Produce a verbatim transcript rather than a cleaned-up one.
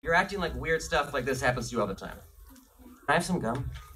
You're acting like weird stuff like this happens to you all the time. Can I have some gum?